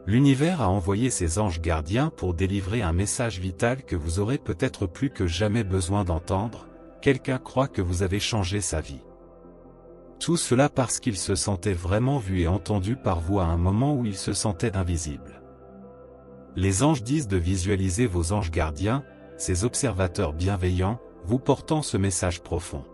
L'univers a envoyé ses anges gardiens pour délivrer un message vital que vous aurez peut-être plus que jamais besoin d'entendre. Quelqu'un croit que vous avez changé sa vie. Tout cela parce qu'il se sentait vraiment vu et entendu par vous à un moment où il se sentait invisible. Les anges disent de visualiser vos anges gardiens, ces observateurs bienveillants, vous portant ce message profond.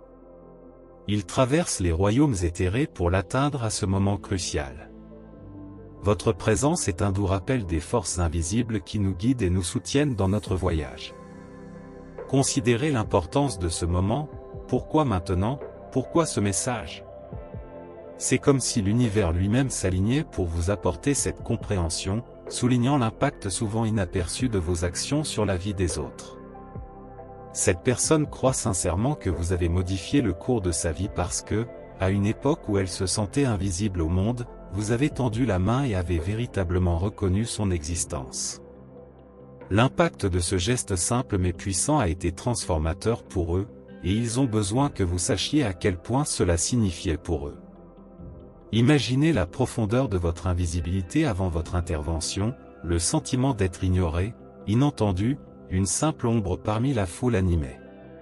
Ils traversent les royaumes éthérés pour l'atteindre à ce moment crucial. Votre présence est un doux rappel des forces invisibles qui nous guident et nous soutiennent dans notre voyage. Considérez l'importance de ce moment. Pourquoi maintenant? Pourquoi ce message? C'est comme si l'univers lui-même s'alignait pour vous apporter cette compréhension, soulignant l'impact souvent inaperçu de vos actions sur la vie des autres. Cette personne croit sincèrement que vous avez modifié le cours de sa vie parce que, à une époque où elle se sentait invisible au monde, vous avez tendu la main et avez véritablement reconnu son existence. L'impact de ce geste simple mais puissant a été transformateur pour eux, et ils ont besoin que vous sachiez à quel point cela signifiait pour eux. Imaginez la profondeur de votre invisibilité avant votre intervention, le sentiment d'être ignoré, inentendu, une simple ombre parmi la foule animée.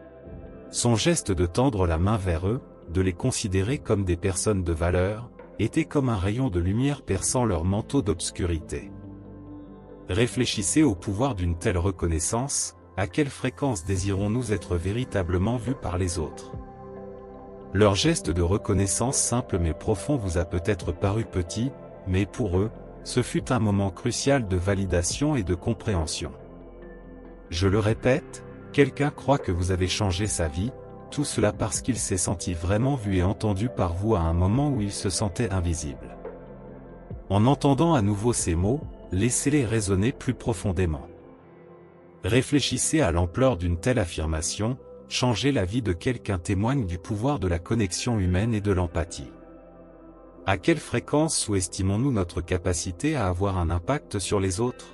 Son geste de tendre la main vers eux, de les considérer comme des personnes de valeur, était comme un rayon de lumière perçant leur manteau d'obscurité. Réfléchissez au pouvoir d'une telle reconnaissance, à quelle fréquence désirons-nous être véritablement vus par les autres? Leur geste de reconnaissance simple mais profond vous a peut-être paru petit, mais pour eux, ce fut un moment crucial de validation et de compréhension. Je le répète, quelqu'un croit que vous avez changé sa vie, tout cela parce qu'il s'est senti vraiment vu et entendu par vous à un moment où il se sentait invisible. En entendant à nouveau ces mots, laissez-les résonner plus profondément. Réfléchissez à l'ampleur d'une telle affirmation, changer la vie de quelqu'un témoigne du pouvoir de la connexion humaine et de l'empathie. À quelle fréquence sous-estimons-nous notre capacité à avoir un impact sur les autres?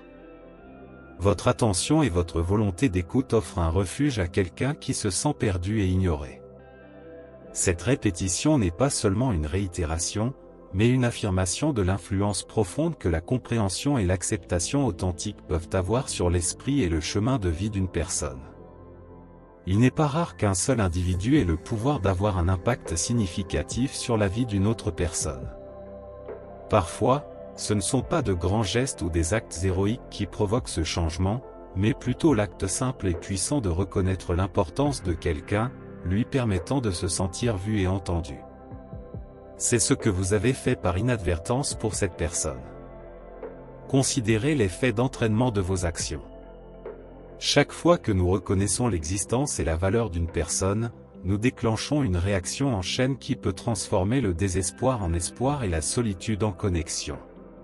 Votre attention et votre volonté d'écoute offrent un refuge à quelqu'un qui se sent perdu et ignoré. Cette répétition n'est pas seulement une réitération, mais une affirmation de l'influence profonde que la compréhension et l'acceptation authentique peuvent avoir sur l'esprit et le chemin de vie d'une personne. Il n'est pas rare qu'un seul individu ait le pouvoir d'avoir un impact significatif sur la vie d'une autre personne. Parfois, ce ne sont pas de grands gestes ou des actes héroïques qui provoquent ce changement, mais plutôt l'acte simple et puissant de reconnaître l'importance de quelqu'un, lui permettant de se sentir vu et entendu. C'est ce que vous avez fait par inadvertance pour cette personne. Considérez l'effet d'entraînement de vos actions. Chaque fois que nous reconnaissons l'existence et la valeur d'une personne, nous déclenchons une réaction en chaîne qui peut transformer le désespoir en espoir et la solitude en connexion.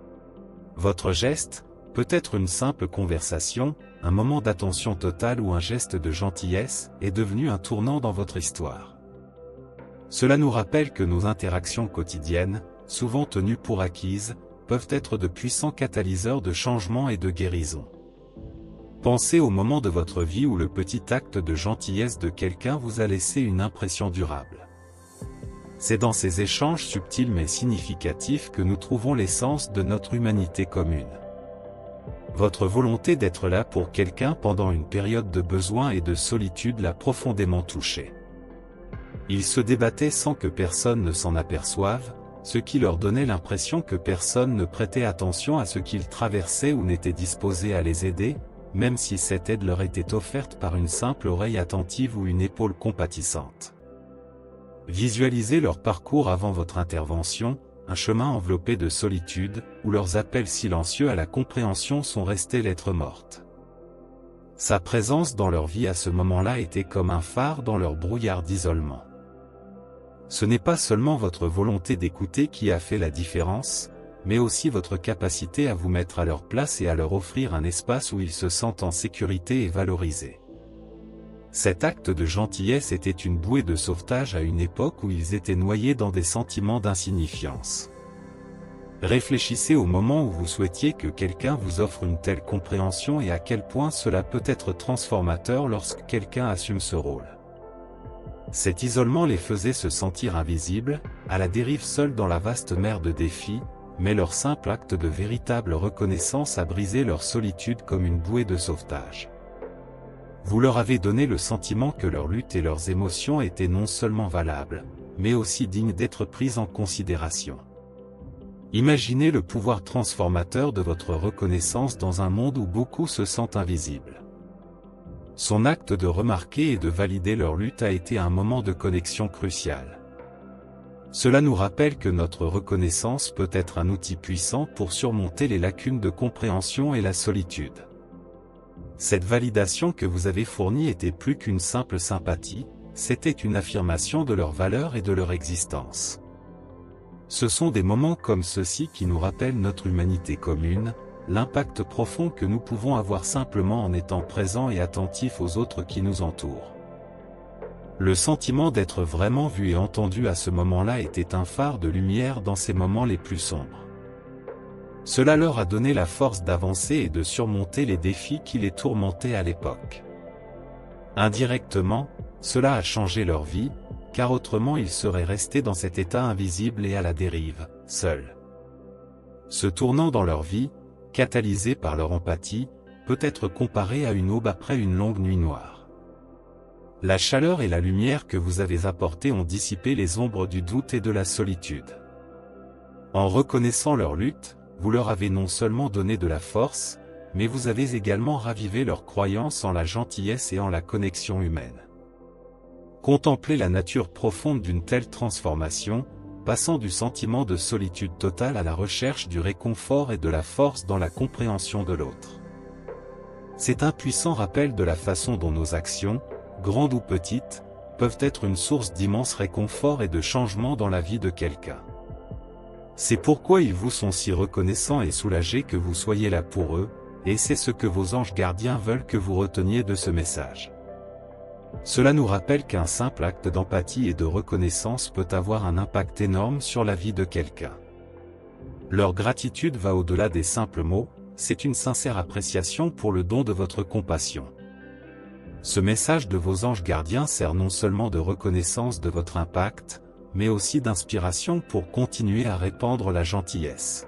Votre geste, peut-être une simple conversation, un moment d'attention totale ou un geste de gentillesse, est devenu un tournant dans votre histoire. Cela nous rappelle que nos interactions quotidiennes, souvent tenues pour acquises, peuvent être de puissants catalyseurs de changement et de guérison. Pensez au moment de votre vie où le petit acte de gentillesse de quelqu'un vous a laissé une impression durable. C'est dans ces échanges subtils mais significatifs que nous trouvons l'essence de notre humanité commune. Votre volonté d'être là pour quelqu'un pendant une période de besoin et de solitude l'a profondément touché. Ils se débattaient sans que personne ne s'en aperçoive, ce qui leur donnait l'impression que personne ne prêtait attention à ce qu'ils traversaient ou n'était disposé à les aider, même si cette aide leur était offerte par une simple oreille attentive ou une épaule compatissante. Visualisez leur parcours avant votre intervention, un chemin enveloppé de solitude, où leurs appels silencieux à la compréhension sont restés lettres mortes. Sa présence dans leur vie à ce moment-là était comme un phare dans leur brouillard d'isolement. Ce n'est pas seulement votre volonté d'écouter qui a fait la différence, mais aussi votre capacité à vous mettre à leur place et à leur offrir un espace où ils se sentent en sécurité et valorisés. Cet acte de gentillesse était une bouée de sauvetage à une époque où ils étaient noyés dans des sentiments d'insignifiance. Réfléchissez au moment où vous souhaitiez que quelqu'un vous offre une telle compréhension et à quel point cela peut être transformateur lorsque quelqu'un assume ce rôle. Cet isolement les faisait se sentir invisibles, à la dérive seuls dans la vaste mer de défis, mais leur simple acte de véritable reconnaissance a brisé leur solitude comme une bouée de sauvetage. Vous leur avez donné le sentiment que leur lutte et leurs émotions étaient non seulement valables, mais aussi dignes d'être prises en considération. Imaginez le pouvoir transformateur de votre reconnaissance dans un monde où beaucoup se sentent invisibles. Son acte de remarquer et de valider leur lutte a été un moment de connexion crucial. Cela nous rappelle que notre reconnaissance peut être un outil puissant pour surmonter les lacunes de compréhension et la solitude. Cette validation que vous avez fournie était plus qu'une simple sympathie, c'était une affirmation de leur valeur et de leur existence. Ce sont des moments comme ceux-ci qui nous rappellent notre humanité commune, l'impact profond que nous pouvons avoir simplement en étant présents et attentifs aux autres qui nous entourent. Le sentiment d'être vraiment vu et entendu à ce moment-là était un phare de lumière dans ces moments les plus sombres. Cela leur a donné la force d'avancer et de surmonter les défis qui les tourmentaient à l'époque. Indirectement, cela a changé leur vie, car autrement ils seraient restés dans cet état invisible et à la dérive, seuls. Ce tournant dans leur vie, catalysé par leur empathie, peut être comparé à une aube après une longue nuit noire. La chaleur et la lumière que vous avez apportées ont dissipé les ombres du doute et de la solitude. En reconnaissant leur lutte, vous leur avez non seulement donné de la force, mais vous avez également ravivé leur croyance en la gentillesse et en la connexion humaine. Contemplez la nature profonde d'une telle transformation, passant du sentiment de solitude totale à la recherche du réconfort et de la force dans la compréhension de l'autre. C'est un puissant rappel de la façon dont nos actions, grandes ou petites, peuvent être une source d'immense réconfort et de changement dans la vie de quelqu'un. C'est pourquoi ils vous sont si reconnaissants et soulagés que vous soyez là pour eux, et c'est ce que vos anges gardiens veulent que vous reteniez de ce message. Cela nous rappelle qu'un simple acte d'empathie et de reconnaissance peut avoir un impact énorme sur la vie de quelqu'un. Leur gratitude va au-delà des simples mots, c'est une sincère appréciation pour le don de votre compassion. Ce message de vos anges gardiens sert non seulement de reconnaissance de votre impact, mais aussi d'inspiration pour continuer à répandre la gentillesse.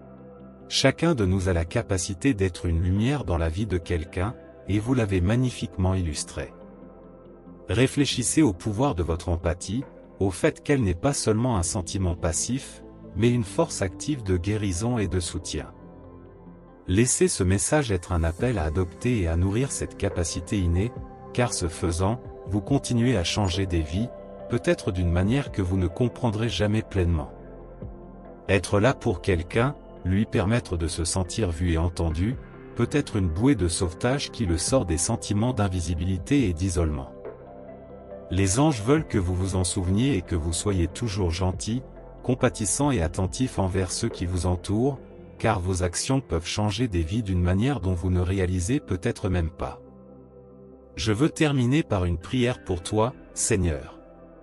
Chacun de nous a la capacité d'être une lumière dans la vie de quelqu'un, et vous l'avez magnifiquement illustré. Réfléchissez au pouvoir de votre empathie, au fait qu'elle n'est pas seulement un sentiment passif, mais une force active de guérison et de soutien. Laissez ce message être un appel à adopter et à nourrir cette capacité innée, car ce faisant, vous continuez à changer des vies, peut-être d'une manière que vous ne comprendrez jamais pleinement. Être là pour quelqu'un, lui permettre de se sentir vu et entendu, peut être une bouée de sauvetage qui le sort des sentiments d'invisibilité et d'isolement. Les anges veulent que vous vous en souveniez et que vous soyez toujours gentil, compatissant et attentif envers ceux qui vous entourent, car vos actions peuvent changer des vies d'une manière dont vous ne réalisez peut-être même pas. Je veux terminer par une prière pour toi, Seigneur.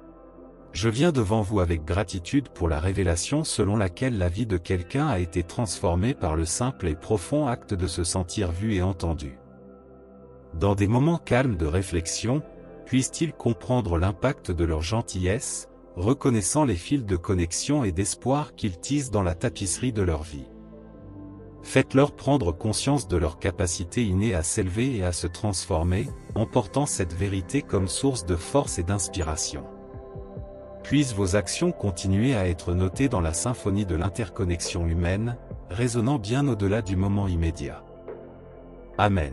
Je viens devant vous avec gratitude pour la révélation selon laquelle la vie de quelqu'un a été transformée par le simple et profond acte de se sentir vu et entendu. Dans des moments calmes de réflexion, puissent-ils comprendre l'impact de leur gentillesse, reconnaissant les fils de connexion et d'espoir qu'ils tissent dans la tapisserie de leur vie. Faites-leur prendre conscience de leur capacité innée à s'élever et à se transformer, en portant cette vérité comme source de force et d'inspiration. Puissent vos actions continuer à être notées dans la symphonie de l'interconnexion humaine, résonnant bien au-delà du moment immédiat. Amen.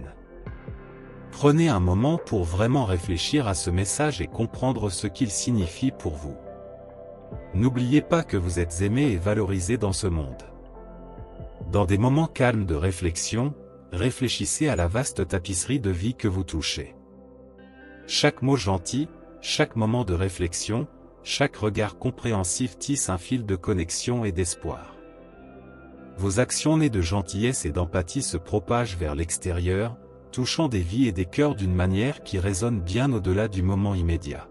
Prenez un moment pour vraiment réfléchir à ce message et comprendre ce qu'il signifie pour vous. N'oubliez pas que vous êtes aimé et valorisé dans ce monde. Dans des moments calmes de réflexion, réfléchissez à la vaste tapisserie de vie que vous touchez. Chaque mot gentil, chaque moment de réflexion, chaque regard compréhensif tisse un fil de connexion et d'espoir. Vos actions nées de gentillesse et d'empathie se propagent vers l'extérieur, touchant des vies et des cœurs d'une manière qui résonne bien au-delà du moment immédiat.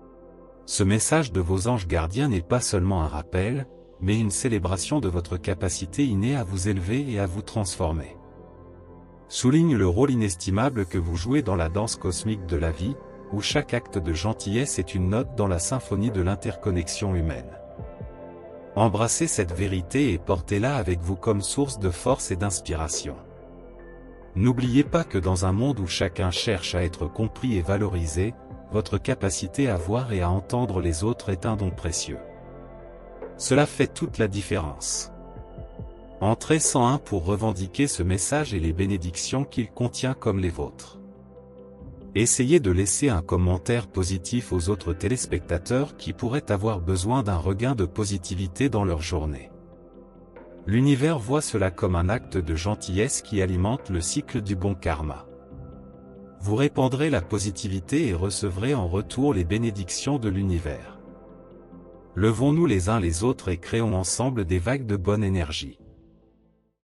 Ce message de vos anges gardiens n'est pas seulement un rappel, mais une célébration de votre capacité innée à vous élever et à vous transformer. Souligne le rôle inestimable que vous jouez dans la danse cosmique de la vie, où chaque acte de gentillesse est une note dans la symphonie de l'interconnexion humaine. Embrassez cette vérité et portez-la avec vous comme source de force et d'inspiration. N'oubliez pas que dans un monde où chacun cherche à être compris et valorisé, votre capacité à voir et à entendre les autres est un don précieux. Cela fait toute la différence. Entrez 101 pour revendiquer ce message et les bénédictions qu'il contient comme les vôtres. Essayez de laisser un commentaire positif aux autres téléspectateurs qui pourraient avoir besoin d'un regain de positivité dans leur journée. L'univers voit cela comme un acte de gentillesse qui alimente le cycle du bon karma. Vous répandrez la positivité et recevrez en retour les bénédictions de l'univers. Levons-nous les uns les autres et créons ensemble des vagues de bonne énergie.